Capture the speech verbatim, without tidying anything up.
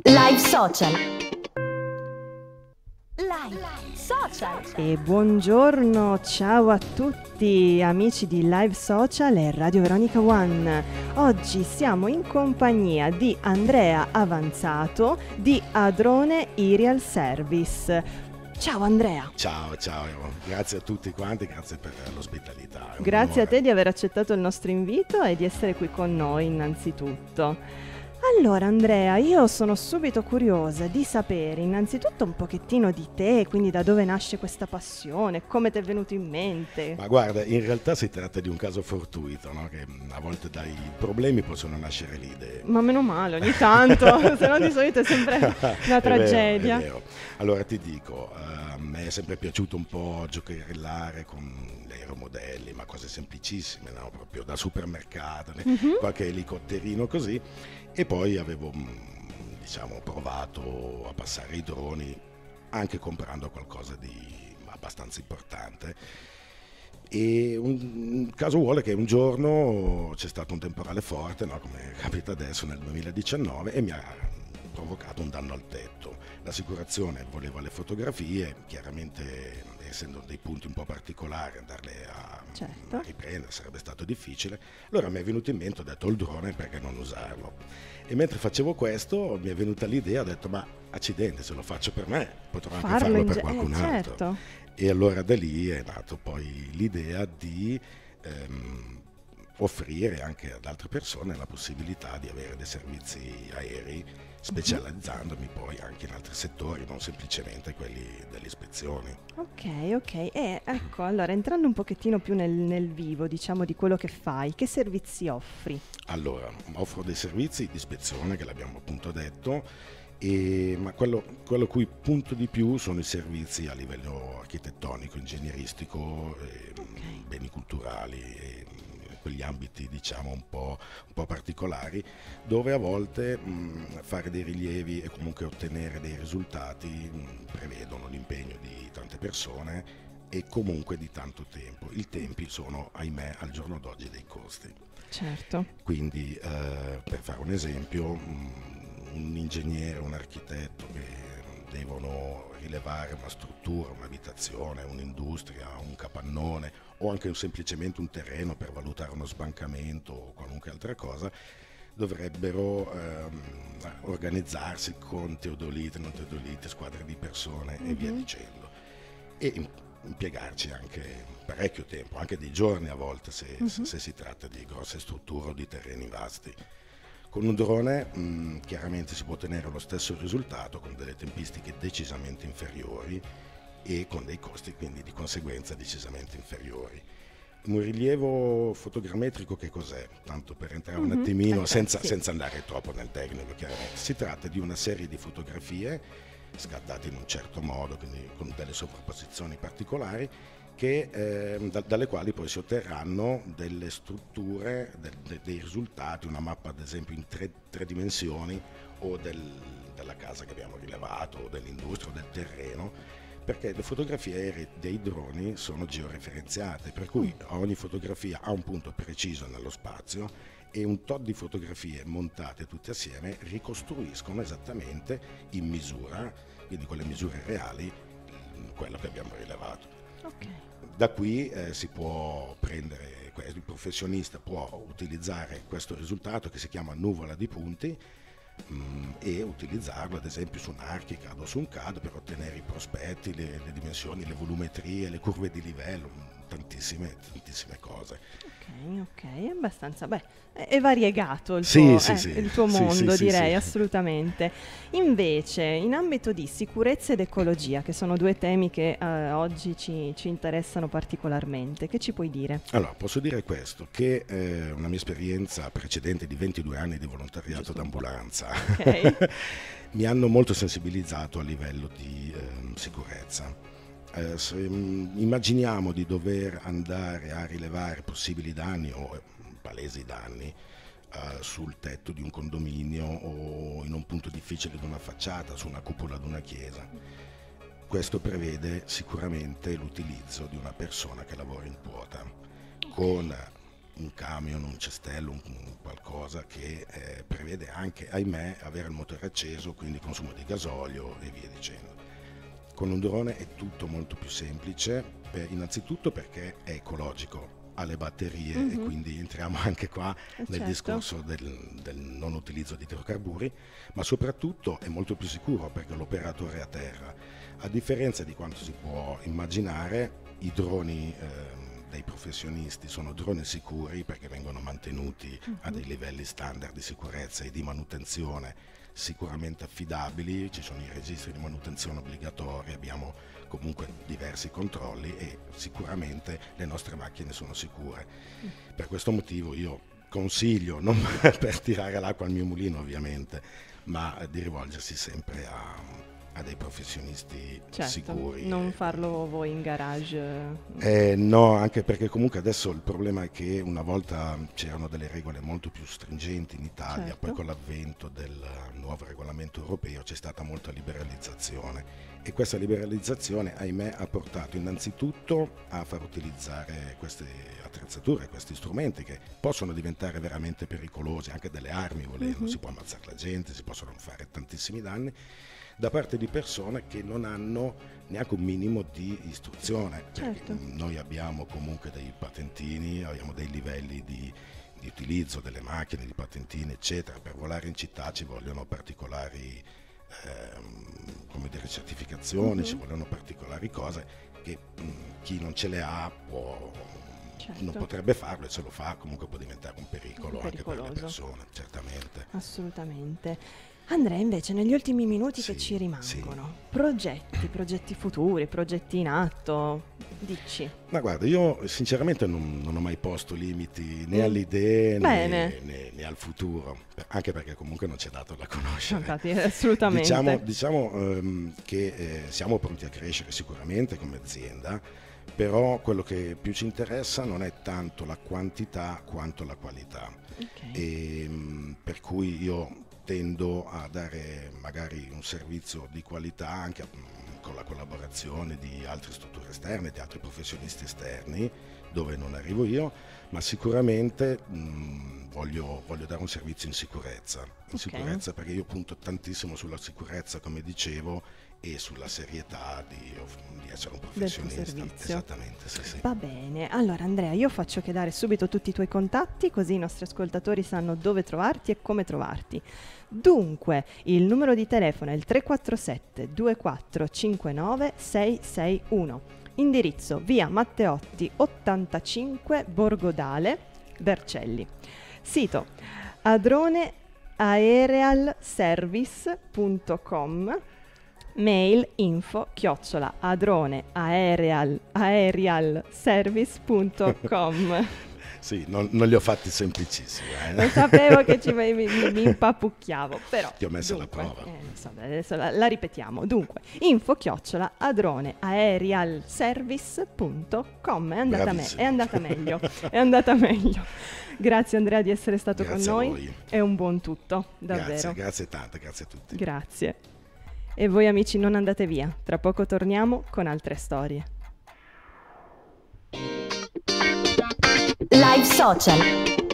Live Social. Live Social. E buongiorno, ciao a tutti amici di Live Social e Radio Veronica One. Oggi siamo in compagnia di Andrea Avanzato di Adrone Aerial Service. Ciao Andrea. Ciao, ciao, grazie a tutti quanti, grazie per l'ospitalità. Grazie a te di aver accettato il nostro invito e di essere qui con noi innanzitutto. Allora Andrea, io sono subito curiosa di sapere innanzitutto un pochettino di te, quindi da dove nasce questa passione, come ti è venuto in mente? Ma guarda, in realtà si tratta di un caso fortuito, no? Che a volte dai problemi possono nascere le idee. Ma meno male, ogni tanto, se no di solito è sempre una tragedia. È vero, è vero. Allora ti dico, uh, a me è sempre piaciuto un po' giocherellare con gli aeromodelli, ma cose semplicissime, no? Proprio da supermercato, mm-hmm. qualche elicotterino così. E poi avevo, diciamo, provato a passare i droni anche comprando qualcosa di abbastanza importante. E un, un caso vuole che un giorno c'è stato un temporale forte, no? Come capita adesso nel duemiladiciannove, e mi ha provocato un danno al tetto. L'assicurazione voleva le fotografie, chiaramente essendo dei punti un po' particolari andarle a, certo. a riprendere sarebbe stato difficile. Allora mi è venuto in mente, ho detto il drone perché non usarlo, e mentre facevo questo mi è venuta l'idea, ho detto ma accidenti, se lo faccio per me potrò anche farlo, farlo per ge- qualcun eh, altro certo. E allora da lì è nato poi l'idea di ehm, offrire anche ad altre persone la possibilità di avere dei servizi aerei, specializzandomi poi anche in altri settori, non semplicemente quelli delle ispezioni. Ok, ok. E ecco, allora entrando un pochettino più nel, nel vivo, diciamo, di quello che fai, che servizi offri? Allora, offro dei servizi di ispezione, che l'abbiamo appunto detto, e, ma quello, quello a cui punto di più sono i servizi a livello architettonico, ingegneristico, e, okay. beni culturali e quegli ambiti, diciamo, un po', un po' particolari, dove a volte mh, fare dei rilievi e comunque ottenere dei risultati mh, prevedono l'impegno di tante persone e comunque di tanto tempo. I tempi sono, ahimè, al giorno d'oggi dei costi. Certo. Quindi, eh, per fare un esempio, mh, un ingegnere, un architetto che devono rilevare una struttura, un'abitazione, un'industria, un capannone o anche semplicemente un terreno per valutare uno sbancamento o qualunque altra cosa, dovrebbero ehm, organizzarsi con teodolite, non teodolite, squadre di persone mm-hmm. e via dicendo, e impiegarci anche parecchio tempo, anche dei giorni a volte se, mm-hmm. se, se si tratta di grosse strutture o di terreni vasti. Con un drone mh, chiaramente si può ottenere lo stesso risultato con delle tempistiche decisamente inferiori e con dei costi quindi di conseguenza decisamente inferiori. Un rilievo fotogrammetrico che cos'è? Tanto per entrare mm-hmm. un attimino okay, senza, sì. senza andare troppo nel tecnico chiaramente. Si tratta di una serie di fotografie scattate in un certo modo, quindi con delle sovrapposizioni particolari, che, eh, da, dalle quali poi si otterranno delle strutture, de, de, dei risultati, una mappa ad esempio in tre, tre dimensioni o del, della casa che abbiamo rilevato o dell'industria o del terreno, perché le fotografie aeree dei droni sono georeferenziate, per cui ogni fotografia ha un punto preciso nello spazio e un tot di fotografie montate tutte assieme ricostruiscono esattamente in misura, quindi con le misure reali, quello che abbiamo rilevato. Okay. Da qui eh, si può prendere, il professionista può utilizzare questo risultato che si chiama nuvola di punti mh, e utilizzarlo ad esempio su un ArchiCAD o su un C A D per ottenere i prospetti, le, le dimensioni, le volumetrie, le curve di livello, tantissime, tantissime cose. Ok, ok, è abbastanza, beh, è variegato il sì, tuo, sì, eh, sì. il tuo sì, mondo, sì, direi, sì, assolutamente. Invece, in ambito di sicurezza ed ecologia, che sono due temi che eh, oggi ci, ci interessano particolarmente, che ci puoi dire? Allora, posso dire questo, che eh, una mia esperienza precedente di ventidue anni di volontariato Giusto. d'ambulanza okay. mi hanno molto sensibilizzato a livello di eh, sicurezza. Eh, se, mh, immaginiamo di dover andare a rilevare possibili danni o eh, palesi danni eh, sul tetto di un condominio o in un punto difficile di una facciata, su una cupola di una chiesa. Questo prevede sicuramente l'utilizzo di una persona che lavora in quota con un camion, un cestello, un, un qualcosa che eh, prevede anche, ahimè, avere il motore acceso, quindi consumo di gasolio e via dicendo. Con un drone è tutto molto più semplice, per, innanzitutto perché è ecologico, ha le batterie, mm-hmm. e quindi entriamo anche qua eh nel certo. discorso del, del non utilizzo di idrocarburi, ma soprattutto è molto più sicuro perché l'operatore è a terra. A differenza di quanto si può immaginare, i droni eh, dei professionisti sono droni sicuri perché vengono mantenuti uh-huh. a dei livelli standard di sicurezza e di manutenzione sicuramente affidabili, ci sono i registri di manutenzione obbligatori, abbiamo comunque diversi controlli e sicuramente le nostre macchine sono sicure. Uh-huh. Per questo motivo io consiglio, non per tirare l'acqua al mio mulino ovviamente, ma di rivolgersi sempre a a dei professionisti certo, sicuri. Non farlo voi in garage. Eh, no, anche perché comunque adesso il problema è che una volta c'erano delle regole molto più stringenti in Italia, certo. poi con l'avvento del nuovo regolamento europeo c'è stata molta liberalizzazione e questa liberalizzazione, ahimè, ha portato innanzitutto a far utilizzare queste attrezzature, questi strumenti che possono diventare veramente pericolosi, anche delle armi volendo, mm-hmm. si può ammazzare la gente, si possono fare tantissimi danni, da parte di persone che non hanno neanche un minimo di istruzione. Certo. Noi abbiamo comunque dei patentini, abbiamo dei livelli di, di utilizzo delle macchine, di patentini eccetera. Per volare in città ci vogliono particolari ehm, come dire, certificazioni, mm-hmm. ci vogliono particolari cose che mh, chi non ce le ha può, certo. non potrebbe farlo, e se lo fa comunque può diventare un pericolo anche per le persone, certamente. Assolutamente. Andrea, invece, negli ultimi minuti sì, che ci rimangono, sì. progetti, progetti futuri, progetti in atto, dici? Ma guarda, io sinceramente non, non ho mai posto limiti né mm. alle idee né, né, né al futuro, anche perché comunque non c'è dato da conoscere. Infatti, assolutamente. Diciamo, diciamo um, che eh, siamo pronti a crescere sicuramente come azienda, però quello che più ci interessa non è tanto la quantità quanto la qualità. Okay. E, um, per cui io tendo a dare magari un servizio di qualità anche mh, con la collaborazione di altre strutture esterne, di altri professionisti esterni, dove non arrivo io, ma sicuramente mh, voglio, voglio dare un servizio in sicurezza, in okay. sicurezza perché io punto tantissimo sulla sicurezza, come dicevo, e sulla serietà di, di essere un professionista. Del tuo servizio. Esattamente, sì, sì. Va bene, allora Andrea, io faccio chiedere subito tutti i tuoi contatti, così i nostri ascoltatori sanno dove trovarti e come trovarti. Dunque, il numero di telefono è il tre quattro sette due quattro cinque nove sei sei uno. Indirizzo via Matteotti ottantacinque, Borgodale, Vercelli. Sito adroneaerealservice punto com. Mail info chiocciola adroneaerealservice punto com. Sì, non, non li ho fatti semplicissimi. Eh. Lo sapevo che ci, mi, mi, mi impapucchiavo, però. Ti ho messo dunque, alla prova. Eh, so, adesso la, la ripetiamo. Dunque, info chiocciola adroneaerealservice punto com. È andata, me, è andata meglio. È andata meglio. Grazie Andrea di essere stato grazie con a noi. Voi. È un buon tutto, davvero. Grazie, grazie tante, grazie a tutti. Grazie. E voi amici non andate via, tra poco torniamo con altre storie. Live Social.